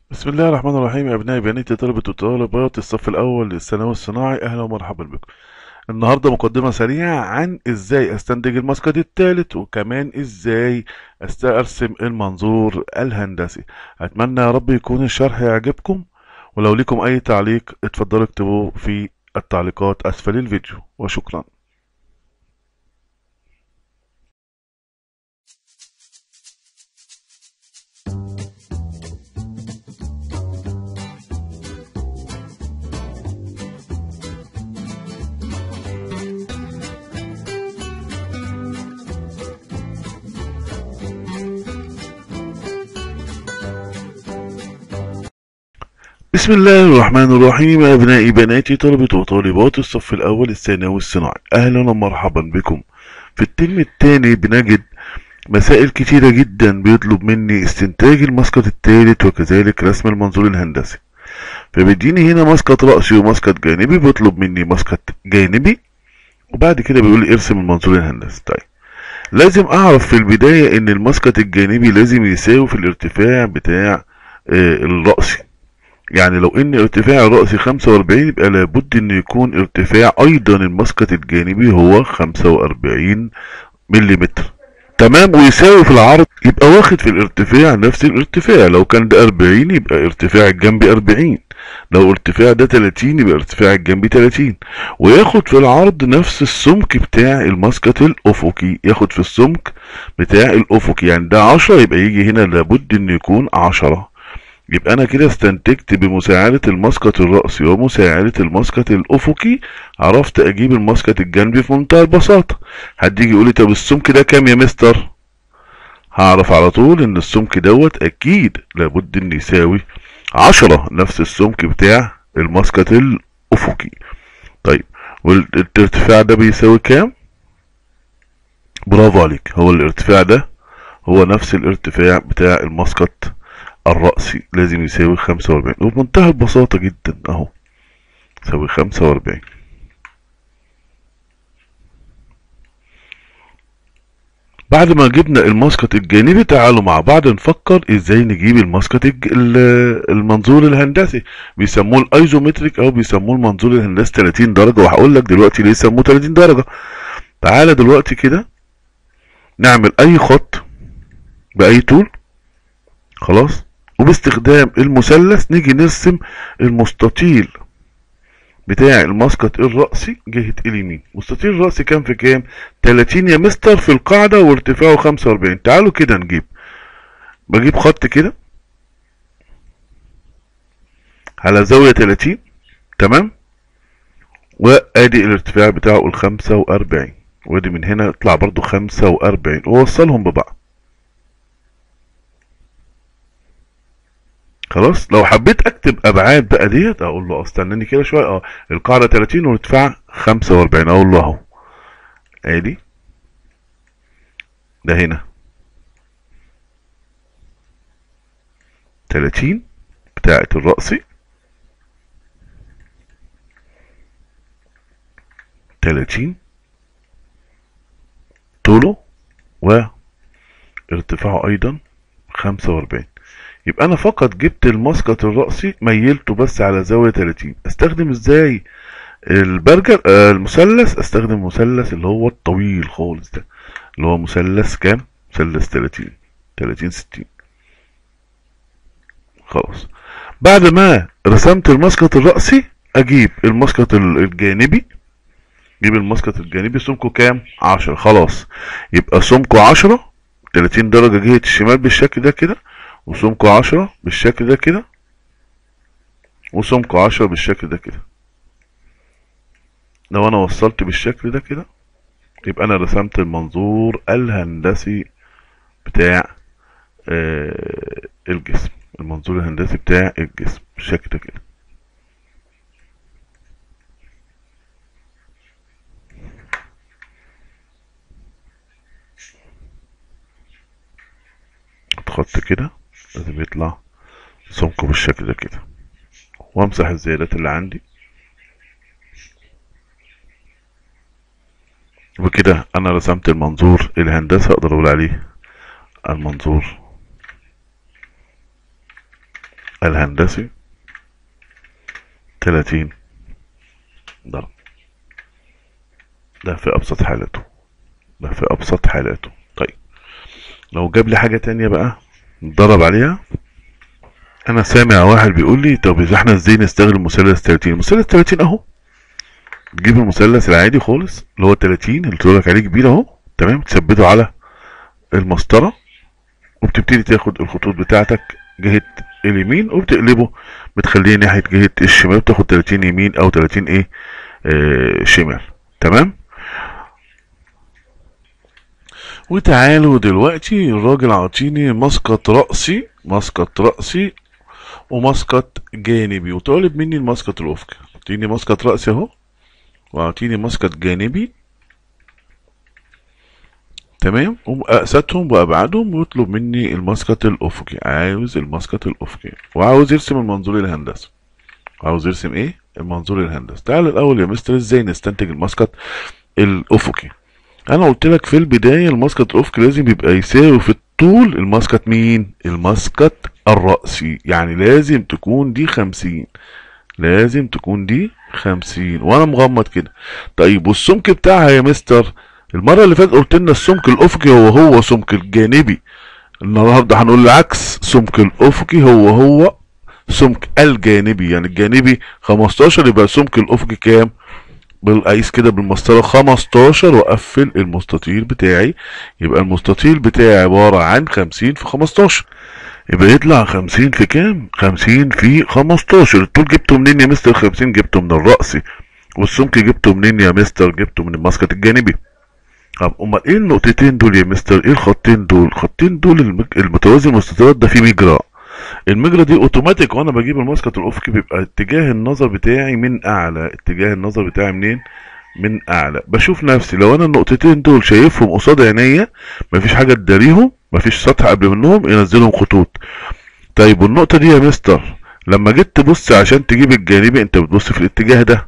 بسم الله الرحمن الرحيم يا أبنائي بناتي طلبة وطالبات الصف الأول للثانوي الصناعي، أهلا ومرحبا بكم. النهاردة مقدمة سريعة عن إزاي أستنتج المسقط الثالث، وكمان إزاي أرسم المنظور الهندسي. أتمنى يا رب يكون الشرح يعجبكم، ولو لكم أي تعليق اتفضلوا اكتبوه في التعليقات أسفل الفيديو، وشكرا. بسم الله الرحمن الرحيم يا أبنائي بناتي طلبة وطالبات الصف الأول الثانوي الصناعي، أهلا ومرحبا بكم. في الترم الثاني بنجد مسائل كتيرة جدا بيطلب مني استنتاج المسقط الثالث وكذلك رسم المنظور الهندسي. فبيديني هنا مسقط رأسي ومسقط جانبي، بيطلب مني مسقط جانبي وبعد كده بيقول لي ارسم المنظور الهندسي. طيب، لازم اعرف في البداية ان المسقط الجانبي لازم يساوي في الارتفاع بتاع الرأسي. يعني لو ان ارتفاع الرأس 45 يبقى لابد ان يكون ارتفاع ايضا المسقط الجانبي هو 45 مليمتر. تمام، ويساوي في العرض، يبقى واخد في الارتفاع نفس الارتفاع. لو كان ده 40 يبقى ارتفاع الجنبي 40، لو ارتفاع ده 30 يبقى ارتفاع الجنبي 30. وياخد في العرض نفس السمك بتاع المسقط الافقي، ياخد في السمك بتاع الافقي. يعني ده 10 يبقى يجي هنا لابد ان يكون 10. يبقى انا كده استنتجت بمساعدة المسقط الرأسي ومساعدة المسقط الافقي، عرفت اجيب المسقط الجانبي في منتهى البساطة. حد يجي يقول لي طب السمك ده كام يا مستر؟ هعرف على طول ان السمك دوت اكيد لابد ان يساوي 10، نفس السمك بتاع المسقط الافقي. طيب، والارتفاع ده بيساوي كام؟ برافو عليك، هو الارتفاع ده هو نفس الارتفاع بتاع المسقط الرأسي، لازم يساوي 45، وبمنتهى البساطة جدا اهو يساوي 45. بعد ما جبنا المسقط الجانبي تعالوا مع بعض نفكر ازاي نجيب المسقط المنظور الهندسي. بيسموه الايزومتريك او بيسموه المنظور الهندسي 30 درجة، وهقول لك دلوقتي ليه سموه 30 درجة. تعالى دلوقتي كده نعمل اي خط باي طول، خلاص، وباستخدام المثلث نيجي نرسم المستطيل بتاع المسقط الرأسي جهة اليمين. مستطيل الرأسي كام في كام؟ 30 يا مستر في القاعدة وارتفاعه 45. تعالوا كده بجيب خط كده على زاوية 30، تمام، وادي الارتفاع بتاعه ال 45، وادي من هنا يطلع برضو 45 ووصلهم ببعض. خلاص، لو حبيت اكتب ابعاد بقى ديت اقول له استناني كده شويه، القاعده 30 وارتفاع 45، اقول له اهو ادي ده هنا 30 بتاعه الرأسي، 30 طوله وارتفاعه ايضا 45. يبقى انا فقط جبت المسقط الرأسي ميلته بس على زاوية 30. استخدم ازاي البرجر المثلث؟ استخدم المثلث اللي هو الطويل خالص ده، اللي هو مثلث كام؟ مثلث 30 30 60. خلاص، بعد ما رسمت المسقط الرأسي اجيب المسقط الجانبي. جيب المسقط الجانبي سمكه كام؟ 10. خلاص، يبقى سمكه 10 30 درجة جهة الشمال بالشكل ده كده، وسمكه 10 بالشكل ده كده، وسمكه 10 بالشكل ده كده. لو انا وصلت بالشكل ده كده يبقى انا رسمت المنظور الهندسي بتاع الجسم. المنظور الهندسي بتاع الجسم بالشكل ده كده. خط كده لازم يطلع سمكه بالشكل ده كده، وامسح الزيادات اللي عندي. وبكده انا رسمت المنظور الهندسي، اقدر اقول عليه المنظور الهندسي 30 درجة. ده في ابسط حالاته، ده في ابسط حالاته. طيب لو جاب لي حاجة تانية بقى نضرب عليها. انا سامع واحد بيقول لي طب اذا احنا ازاي نستغل المثلث 30؟ المثلث 30 اهو، تجيب المثلث العادي خالص اللي هو 30 اللي قلت لك عليه كبير اهو، تمام، تثبته على المسطره وبتبتدي تاخد الخطوط بتاعتك جهه اليمين وبتقلبه بتخليه ناحيه جهه الشمال، بتاخد 30 يمين او 30 ايه شمال. تمام. وتعالوا دلوقتي الراجل عاطيني مسقط رأسي، مسقط رأسي ومسقط جانبي، وطالب مني المسقط الأفقي. عاطيني مسقط رأسي اهو وعاطيني مسقط جانبي، تمام، ومقاساتهم وابعادهم، ويطلب مني المسقط الافقي. عاوز المسقط الافقي وعاوز يرسم المنظور الهندسي. عاوز يرسم ايه؟ المنظور الهندسي. تعال الاول يا مستر ازاي نستنتج المسقط الافقي. انا قلت لك في البدايه المسقط الافقي لازم يبقى يساوي في الطول المسقط مين؟ المسقط الرأسي، يعني لازم تكون دي 50، لازم تكون دي 50 وانا مغمض كده. طيب والسمك بتاعها يا مستر؟ المرة اللي فاتت قلت لنا السمك الافقي هو سمك الجانبي، النهارده هنقول العكس، سمك الافقي هو سمك الجانبي، يعني الجانبي 15 يبقى سمك الافقي كام؟ بالقيس كده بالمسطره 15 واقفل المستطيل بتاعي، يبقى المستطيل بتاعي عباره عن 50 في 15، يبقى يطلع 50 في كام؟ 50 في 15. الطول جبته منين يا مستر؟ 50 جبته من الرأسي، والسمك جبته منين يا مستر؟ جبته من المسقط الجانبي. طب امال ايه النقطتين دول يا مستر؟ ايه الخطين دول؟ الخطين دول المتوازي المستطيلات ده فيه مجرى، المجرى دي اوتوماتيك وانا بجيب المسقط الافقي بيبقى اتجاه النظر بتاعي من اعلى، اتجاه النظر بتاعي منين؟ من اعلى. بشوف نفسي لو انا النقطتين دول شايفهم قصاد عينيا مفيش حاجه تداريهم، مفيش سطح قبل منهم ينزلهم خطوط. طيب والنقطه دي يا مستر لما جيت تبص عشان تجيب الجانبي انت بتبص في الاتجاه ده،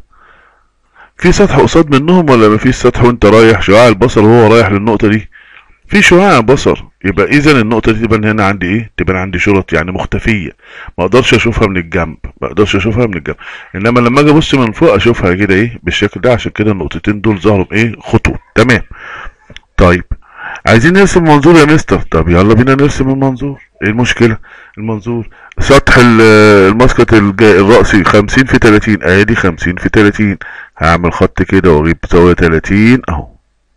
في سطح قصاد منهم ولا مفيش سطح؟ وانت رايح شعاع البصر وهو رايح للنقطه دي في شعاع بصر، يبقى اذا النقطه دي تبان هنا عندي ايه؟ تبان عندي شرط، يعني مختفيه، ما اقدرش اشوفها من الجنب، ما اقدرش اشوفها من الجنب، انما لما اجي ابص من فوق اشوفها كده ايه؟ بالشكل ده. عشان كده النقطتين دول ظهروا ايه؟ خطوط. تمام. طيب عايزين نرسم منظور يا مستر، طب يلا بينا نرسم المنظور. ايه المشكله؟ المنظور سطح المسقط الرأسي 50 في 30، ادي 50 في 30، هعمل خط كده واجيب زاويه 30 اهو،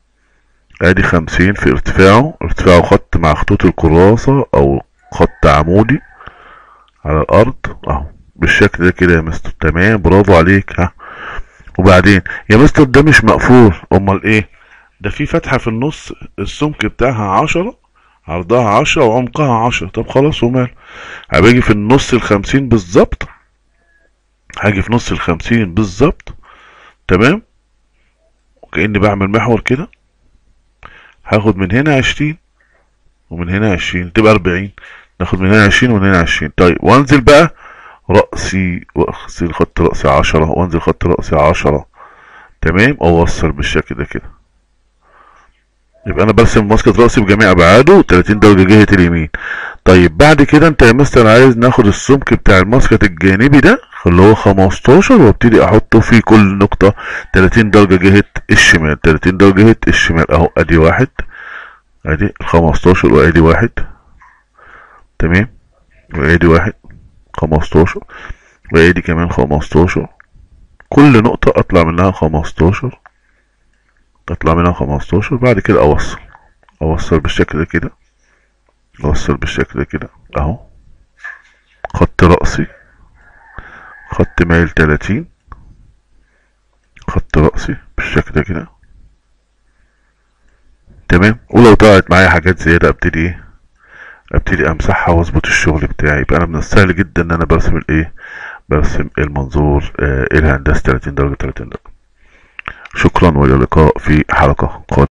ادي 50 في ارتفاعه خط مع خطوط الكراسة او خط عمودي على الارض اهو بالشكل ده كده يا مستر. تمام، برافو عليك. ها وبعدين يا مستر ده مش مقفول، امال ايه؟ ده في فتحة في النص السمك بتاعها 10، عرضها 10 وعمقها 10. طب خلاص وماله، هباجي في النص ال50 بالظبط، هاجي في نص ال50 بالظبط، تمام، وكأني بعمل محور كده، هاخد من هنا 20 ومن هنا 20 تبقى 40، ناخد من هنا 20 ومن هنا 20. طيب وانزل بقى رأسي واغسل خط رأسي 10 وانزل خط رأسي 10، تمام، اوصل بالشكل ده كده. يبقى انا برسم مسقط رأسي بجميع ابعاده 30 درجة جهة اليمين. طيب بعد كده انت يا مستر عايز ناخد السمك بتاع المسقط الجانبي ده اللي هو 15 وابتدي احطه في كل نقطة 30 درجة جهة الشمال، 30 درجة جهة الشمال اهو. ادي واحد، ادي 15 وادي واحد، تمام، وادي واحد 15 وادي كمان 15، كل نقطة اطلع منها 15، اطلع منها 15. بعد كده اوصل بالشكل ده كده، اوصل بالشكل ده كده اهو، خط رأسي، خط مايل 30، خط رأسي بالشكل ده كده، تمام. ولو طلعت معايا حاجات زيادة ابتدي امسحها واظبط الشغل بتاعي. يبقى انا من السهل جدا ان انا برسم الايه؟ برسم المنظور الهندسي 30 درجة 30 درجة. شكرا والى اللقاء في حلقة قادمة.